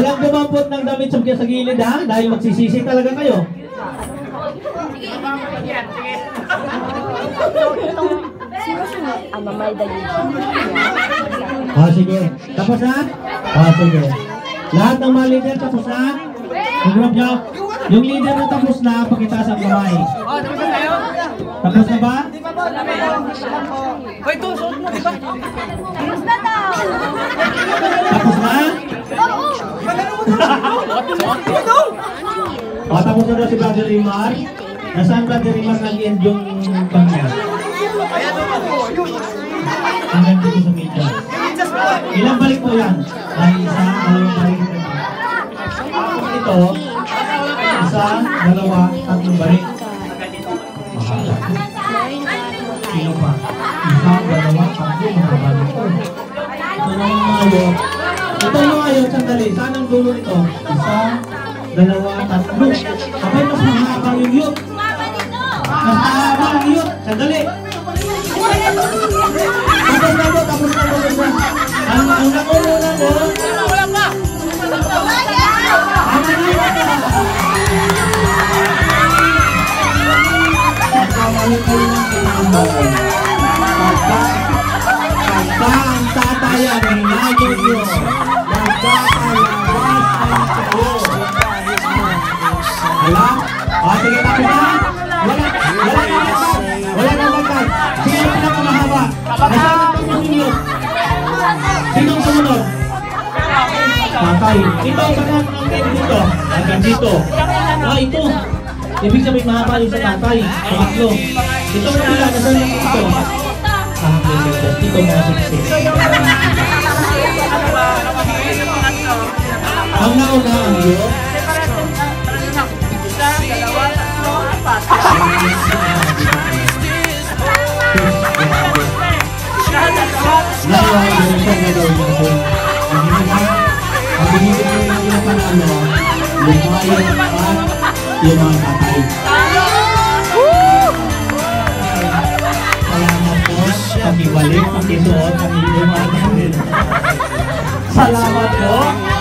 Walang bumampot ng damit sa gilid ha, dahil magsisisi talaga kayo. Oh, sige. Tapos na? Oh, sige. Lahat ng mga leader tapos na? Yung group nyo? Yung leader na tapos na, pakitaas ang kamay. Oh, tapos na tayo? Tapos na ba? Hoy, suot mo, di ba? Tapos na daw. Tapos na? Oo. O, tapos na daw si Brother Rimar. Nasaan Brother Rimar nag-end yung pangya? Hanggang dito sa media. Ilang balik po yan? Ay, isa, dalawang balik. Ito, isa, dalawa, tatlong balik. Sino pa? Isa, dalawa, tatlong balik. Ito na yung mayo. Ito yung mayo, sandali. Saan ang dulo nito? Isa, dalawa, tatlo. Sabay mas mahabang yung yun. Mas mahabang yung yun. Sandali. Tapos na mo, tapos na mo. Ang nakulo na mo. Wala pa! Ang nakulo na mo. Pagkamali-kali ng kinamon. Pagka ang tatayan, hinagin nyo. Nagkakalawas ang kayo. Wala? O, sige, tapos na. Wala na magkag. Sino ang pinakamahaba? Nasaan ang pagkasinyo? Sino ang sumunod? Tatay. Ito, saan ang dito? Hanggang dito. Ah, ito. Ibig sabihin mahaba yung sa tatay. Pangatlo. Ito ang pila. Nasaan yung dito? Ah, dito mga siksi. Ang nauna ang iyo. Isa, dalawa, tatlo, apat. Ang binigyan mo lang yung panalo, lumayo at yung mga tatay. Salamat po, pakibalik, pakisuot, pakibalik. Salamat po.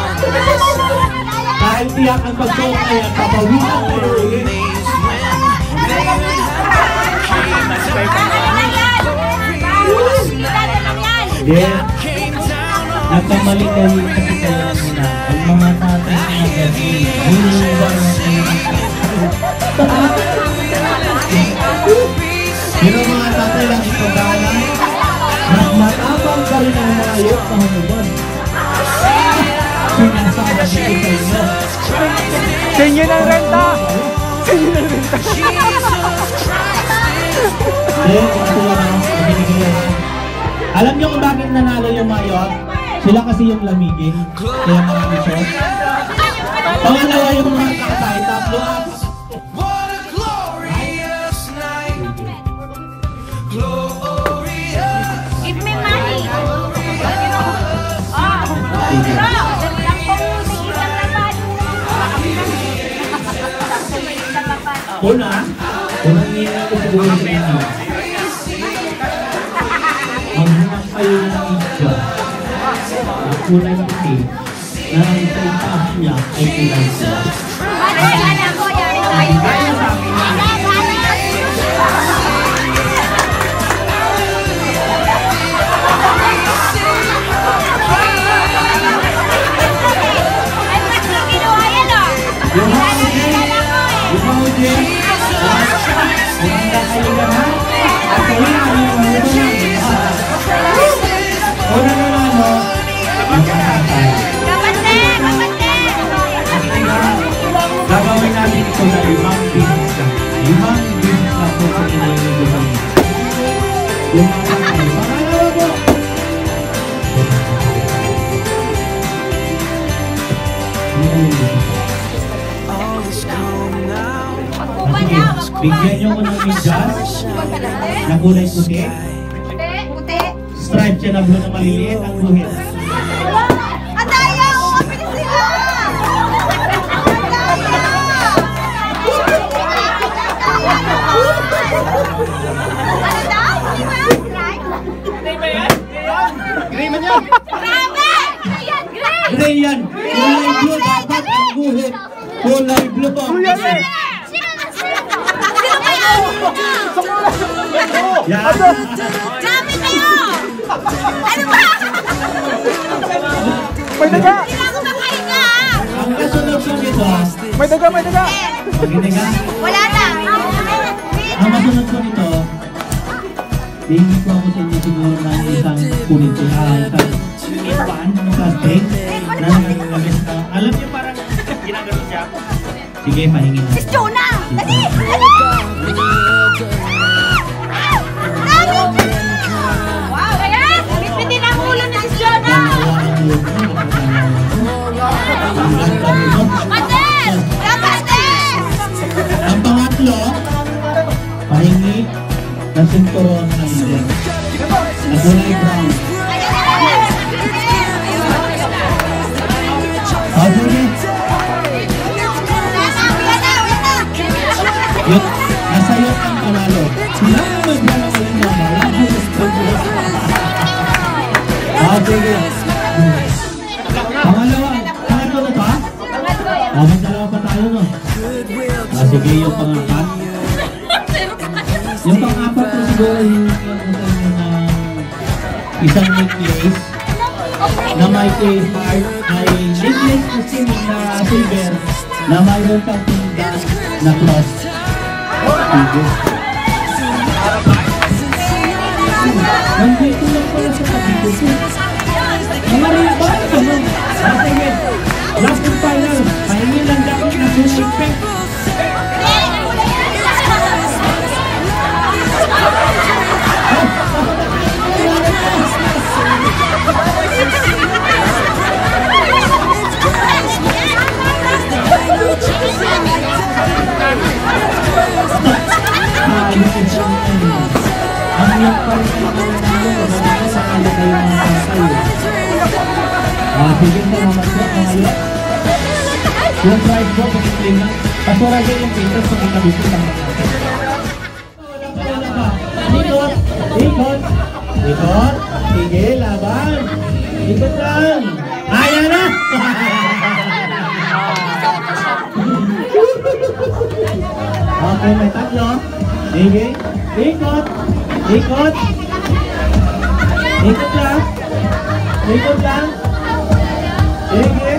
Dahil tiyak ang pagsuot na yan, papawisan ko ulit. Yeah. Nagkamali kayo kasi kayo na ang mga tatay na gabi hiniwan pero mga tatay lang ipagana mas matapang ka rin ang mga iyot na humuban. Sinasama dito sa inyo. Sinyo ng renta! Sinyo ng renta! Alam niyo kung bakit nanalo yung mayot? Sila kasi yung lamigin. Kaya mga isot. Pangalawa yung mga tatay. Tatlo at What a glorious night. Glorious. Give me money. unang hina ko siguro sa inyo. Maghanap kayo ng isya na kulay puti na ang sa itaas niya ay kulay siya. Kaya sa akin gagawin natin ito na 5 business lang. 5 business lang po sa inyo sa inyo. Yung mga pangalawa po. Bigyan nyo ko ng medyas na kulay puti. Stripe siya na blue na maliliit ang guhit. Gray yan! Kulay blue Kulay blue. Kuya Lee! Yan. Dami kayo! Ano ba? May daga! Hindi na ako makahinga! Ang kasunod po nito, May daga, may daga! pagkinaga, Wala na! ang masunod po nito, hingi ko ako sa inyo siguro ng isang punit, isang ipan, ng plastic, na nagagagis na, alam niyo parang ginagano siya. Sige, pahingin na. Sis Jonah! Dali! Dali! Wow! Kaya! Bitbitin ang ulo ni Sis Jonah! Mates! Mates! Ang pangatlo, pahingi ng sinturon ng ilim. Na kulay brown. Sige. Yun, nasa iyo ang panalo. Sila ang magdalawain mo. Sige. Pangalawa, pangatlo na ba? Magdalawa pa tayo, no? Sige, yung pangapat. Yung pang-apat na siguro yung isang necklace na may case heart, may necklace na sining na silver na mayroon kang pindan na cross. Sige. Nandito lang pala sa kapito. Mga rin ba? Sige. Last and final. Pahingin lang dapat na suspect. Sige po, mamatlo ang ayot. Yung price po, pag-claim na. Pasura dyan yung pintos kung ikabito lang natin. Ikot! Ikot! Ikot! Sige, laban! Ikot lang! Ayan na! Okay, may tatlo. Sige. Ikot! Ikot! Ikot lang! Ikot lang! Sige.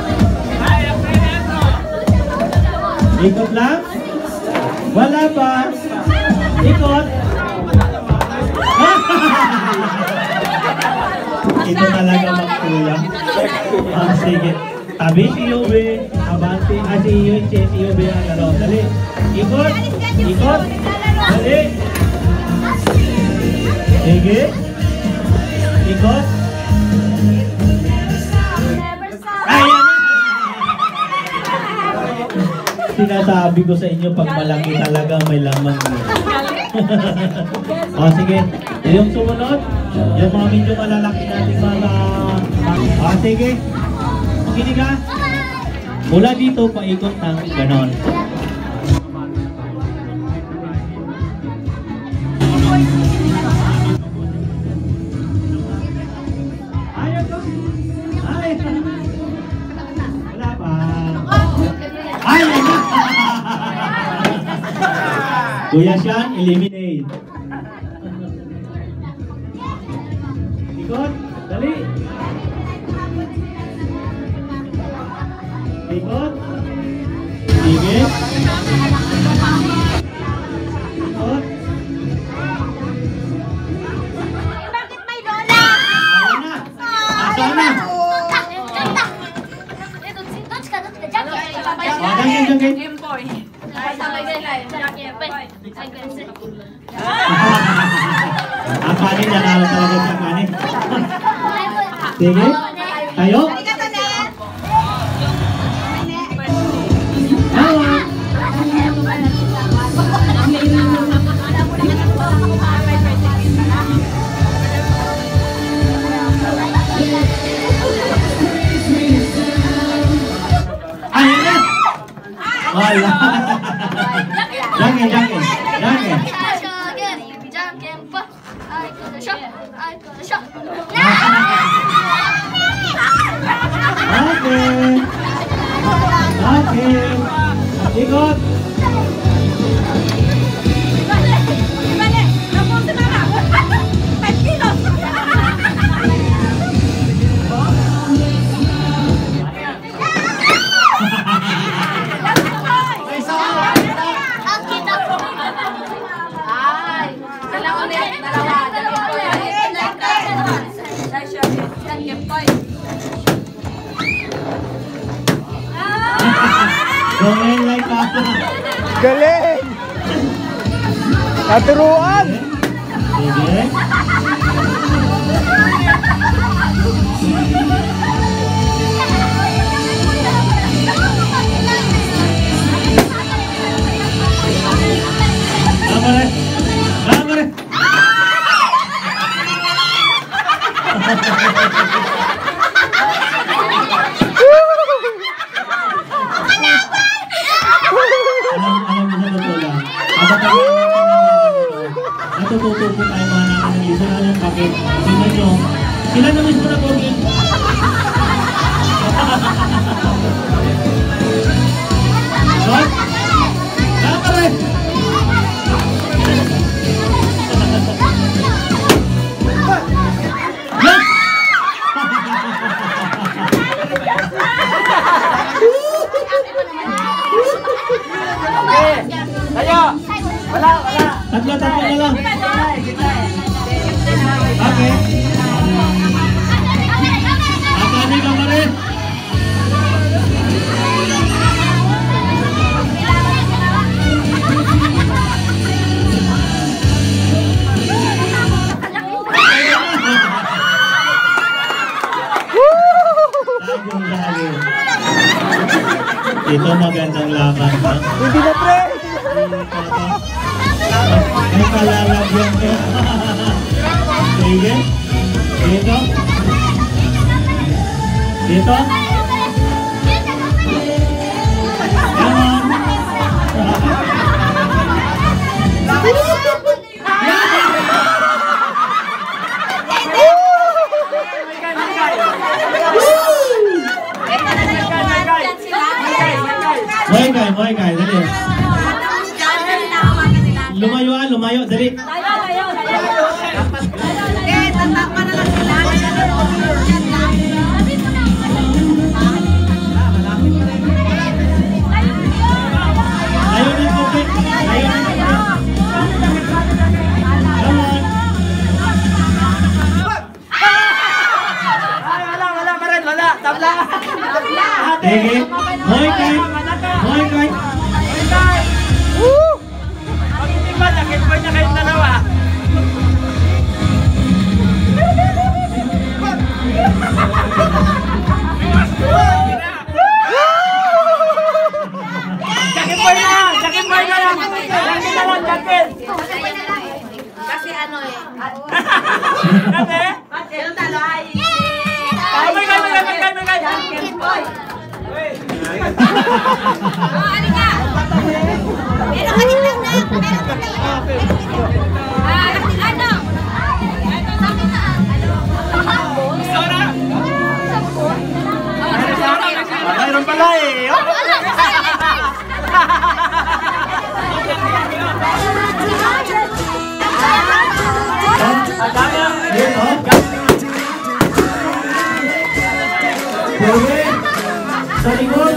Ikot lang. Wala pa. Ikot. Ito talaga magkulang. Sige. Tabi si Yobe. Abante. Si Yobe. Si Yobe ang laro. Dali. Ikot. Ikot. Dali. Sige. Ikot. Sinasabi ko sa inyo, pag malaki talaga may laman mo. O sige, yung sumunod, yung mga medyo malalaki natin mga... O sige, makinig ka. Mula dito, paikot ng ganon. Wala pa. Kuya Sean, eliminate. Ikot, dali. Ikot. Sige. Ikot. Bakit may lola? Ayaw na. Asa na. Jangkin. Kanin, nanalo talaga sa kanin. Sige. Tayo. Ayun na. Wala. Jangkin. Okay. Ikot. Balik! Napunta na nga! 5 kilos! Ang kita ko! Ay! Dalawa ulit! Dalawa! Gawin like ka. Galing! Naturuan! Sige. Kamare. Kamare. Alam mo sa totoo lang. Natututo po tayo mga namin ng isa na yung bakit. Tingnan nyo. Sila na mismo na pogi. What? Kamare. Tayo! Wala! Tatlo na lang. Okay. Akani kamare. Ito magandang laban. Hindi na pre! May kalalagyan ka. Sige. Dito. Dito. Come on. Moy kay, dali. Lumayo, dali. Ayaw ng tubig. Ayaw ng tubig. Come on. Wala pa rin! Wala! Tabla! Sige. Moy kay. Pag hindi ba, sakit po niya kayong dalawa. Sakit po na! Sakit po na lang! Sakit na lang, sakit! Kasi ano eh. Kasi? Yung talo ay... May Ano ka? Meron ka din lang na. Meron ka din lang. Ano? Sabi na. Sora! Mayroon pala eh! Pwede. Sa likod.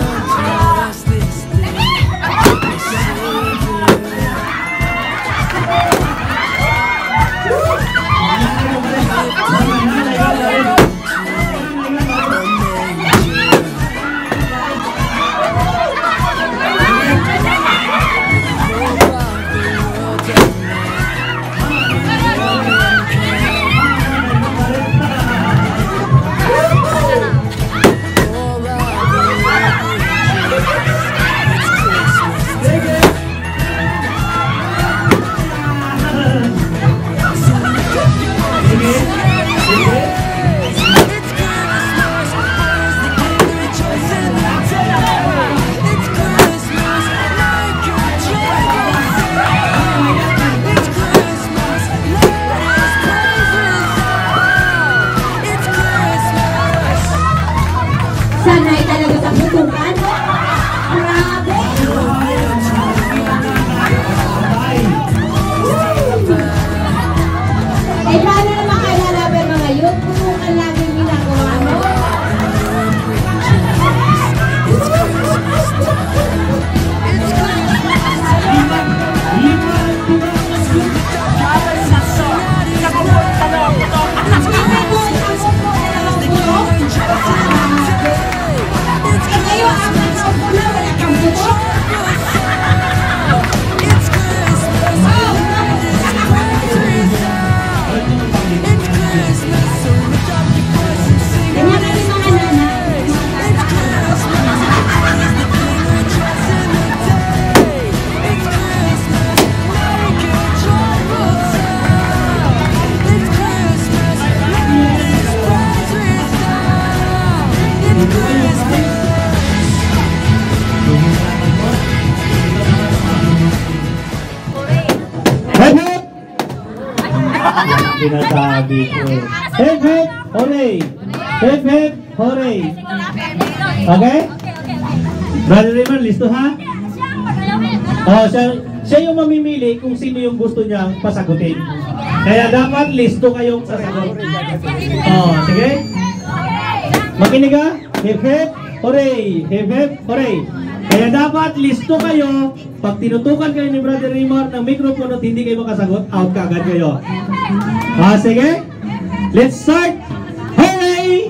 Sinasabi ko eh. Hip hip, hooray! Hip hip, hooray! Okay? Brother Raymond, listo ha? Oh, siya yung mamimili kung sino yung gusto niyang pasagutin. Kaya dapat listo kayong sasagot. Oh, sige? Makinig ha? Hip hip, hooray! Hip hip, hooray! Kaya dapat listo kayo. Pag tinutukan kayo ni Brother Raymond ng microphone at hindi kayo makasagot, out ka agad kayo. Sige? Let's start! Hooray!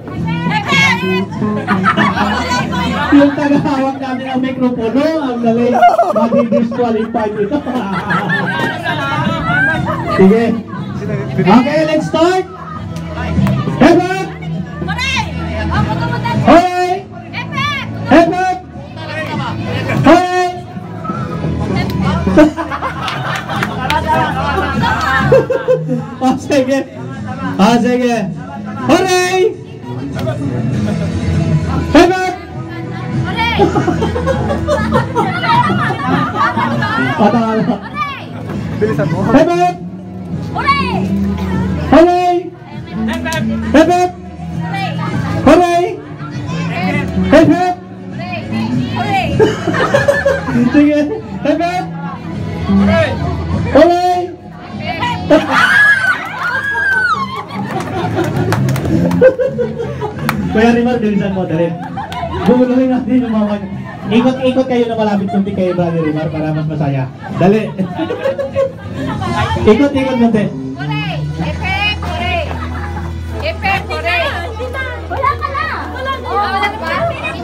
Yung tagahawak namin ang mikropono, ang dali, madi-disqualified ito. Sige. Okay, let's start. Hebet! Hoy! Hebet! Hoy! Sige. Sige. Hooray! Hebet! Patalo. Bilisan mo. Hebet! Hooray! Hebet! Hooray! Hebet! Sige. Hebet! Hooray! Kuya Rimar, bilisan mo, dali. Guguluhin natin yung mga ikot-ikot kayo na malapit kunti kayo, Brother Rimar, para mas masaya. Dali. Ikot-ikot kunti. Hooray! Effect! Hooray! Effect! Hooray! Wala ka na! Wala ka ba?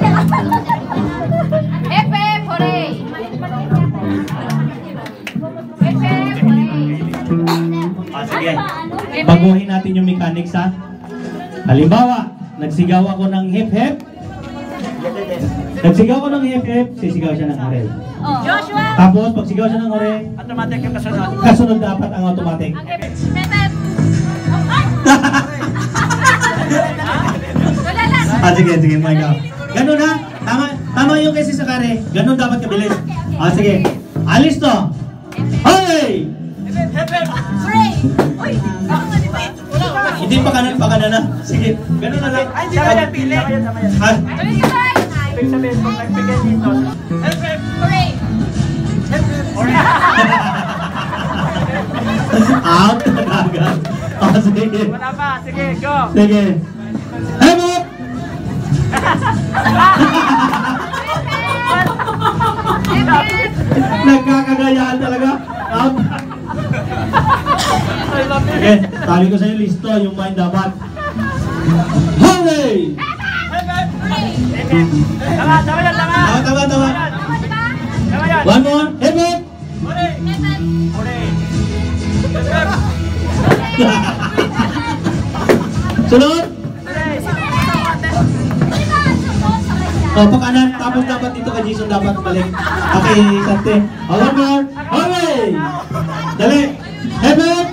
Effect! Hooray! Effect! Hooray! Sige. Baguhin natin yung mechanics ha. Halimbawa, nagsigaw ako ng hip-hip. Nagsigaw ako ng hip-hip, sisigaw siya ng orel. Joshua! Tapos, pag sigaw siya ng orel, Automatic yung kasunod. kasunod dapat ang automatic. Wala lang! Sige, my God. Ganun ha? Tama yung kasi sa kare. Ganun dapat kabilis. Sige. Alis to. Hey! Hooray! Uy! Hindi pa kanan na. Sige, ganun na lang. Ay, sama yan, pili. Sama yan. Ha? Sabi ka ba? Ibig sabihin, kung nagbigay dito. Hooray! Out na agad. Sige. Wala pa. Sige, go. Sige. Hey, Bob! Nagkakagayaan talaga. Out. Okay, sabi ko sa'yo, listo yung mind dapat. Hooray! Tama yan, tama. Tawa. Tama yan. One more. Hey, Bob! Hooray! Hooray! Sunod! Pa kanan, tapos dapat dito kay Jason dapat balik. Okay, Sante. One more. Hooray! Dali! Hey, Bob!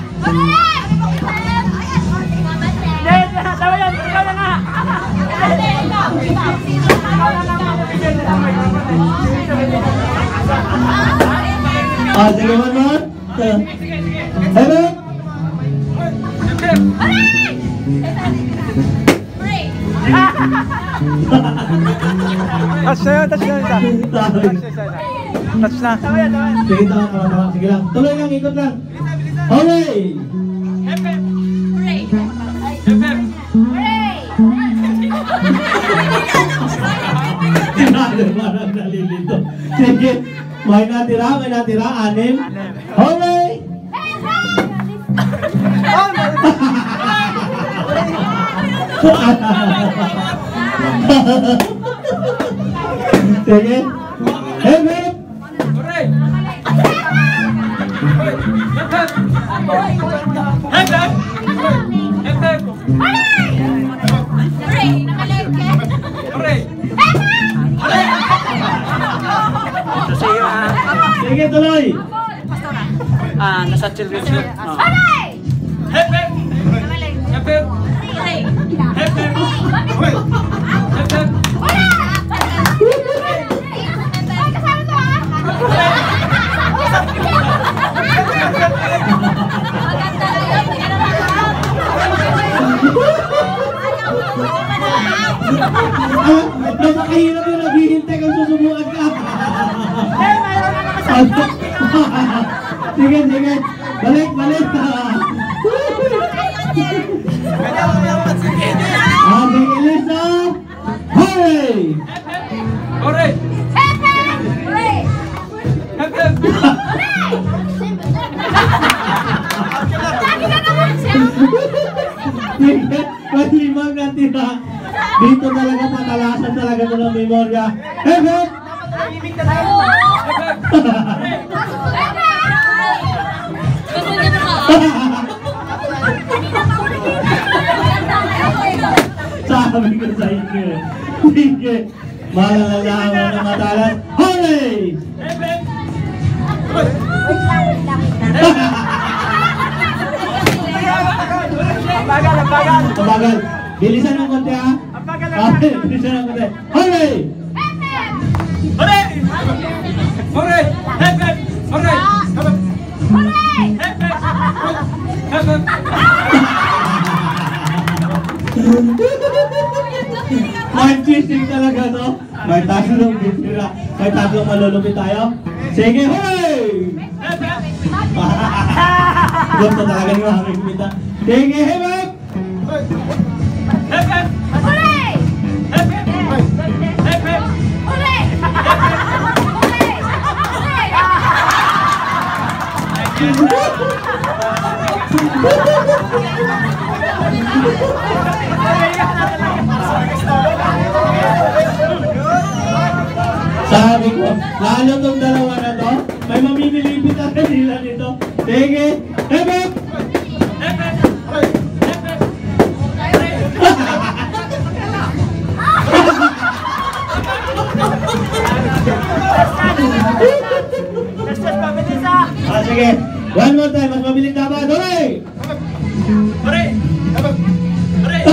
Tama yan, ikaw na nga. Sige, one more. Hey, Bob! Touch na yun, touch na yun. Touch na. Sige, tawa. Sige lang. Tuloy lang, ikot lang. Hooray! Parang nalilito. Sige, may natira, 6. Hooray! Sige. Hip hip! Sige, tuloy! Nasa children's room. Maganda Sige, sige. Balik, balik. Sige, lisa. Hey! Alright. Sige, may limang natira. Dito talaga patalasan talaga ito ng memorya. Hep! Sabi ko sa inyo. Sige. Malalaman ng matalas. Hooray! Bagal, bagal. Tabagal. Bilisan ng konti ha. Okay, bilisan ng konti. Hooray! Hooray! Hooray! Hep, hep! Hooray! Hep, hep! Hep, hep! May fishing talaga to. May tatlong bitira. May tatlong malulupit tayo. Sige, hooray! Gusto talaga ni Mami kumita. Sige, hep hep! Hep, hep! Hooray! Hep, hep! Hep, hep! Hooray! Sabi ko, lalo tong dalawa na to, may mamimilipit ang kanila nito. Sige, hep hep! Hep, hep! Hep, hep! Sige, one more time, mas mabilis dapat. Hooray! Hooray! Hooray!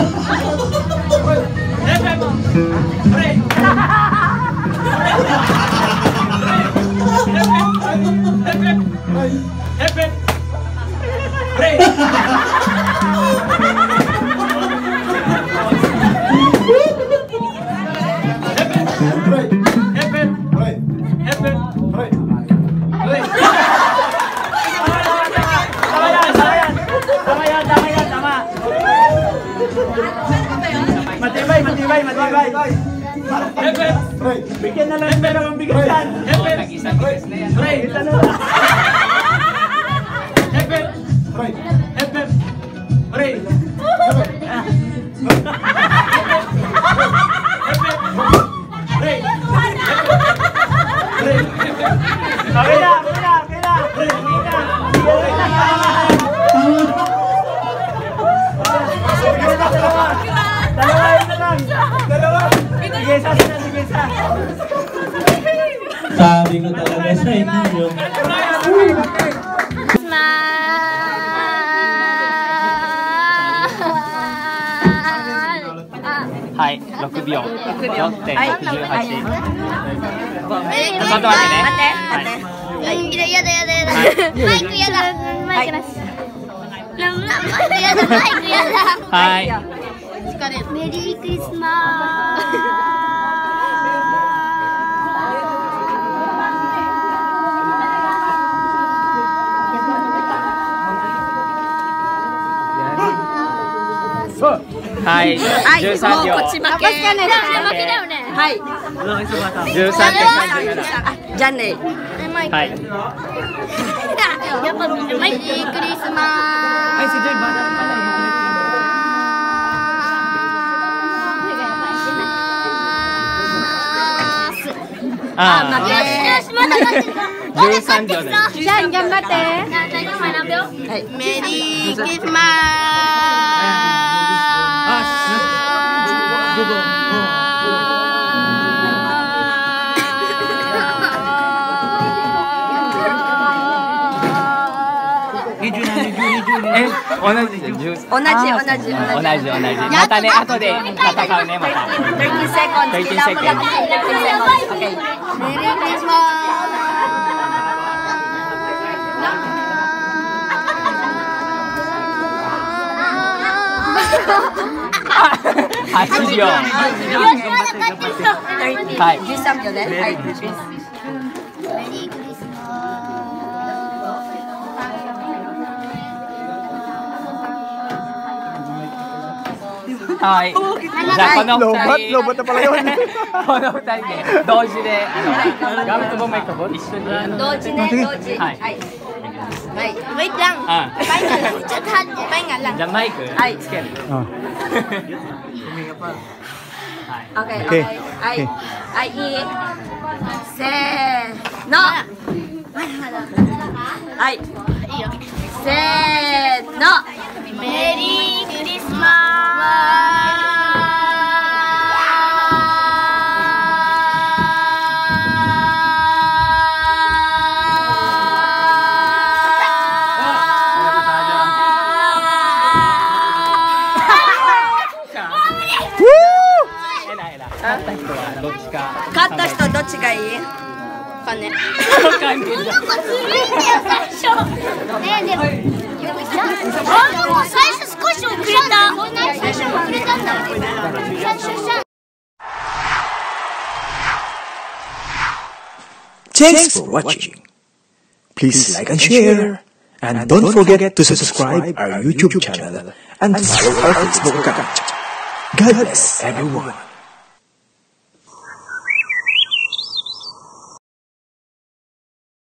Hep, hep! Hooray! Hep, hep! Hooray! Hep, hep! Hep, hep! Hooray! Tama. Matibay. Hep, hep! Bigyan na lang pero ang bigas yan. Hep, hep! Hooray! Hep, hep! Hep, hep! Hooray! Okay na. Dalawa. Sige, isa. Sabi ko talaga sa inyo. はい、6秒。4.68。 やだ。マイクやだ。マイクなし。 はい。 メリークリスマはい、13秒。 負けだよね。はい。 13.37。 じゃあね。 はい。 やっぱメリークリスマああ、 よし、まだ 13秒で。 じゃあ頑張って。メリークリスマ同じ。またね、後で戦うね、また。30 seconds。 メリークリスマ 8秒。はい。 13秒ね。はい。メリークリスマはい。じゃあこの二人。 ロバットpala yun. この二人で同時でガムとボメと一緒に。 同時ね、同時。 はい。 はい。Wait lang. Pahinga. Pahinga lang. じゃあマイクつける。 Okay, okay. Ay,せーの。はい。せーの。メリークリスマス。勝った人どっちがいい？わかんね。 わかんねえじゃん。 最初少し遅れた。最初遅れたんだよ。 Thanks for watching. Please like and share. And don't forget to subscribe our YouTube channel and follow our Facebook account. God bless everyone.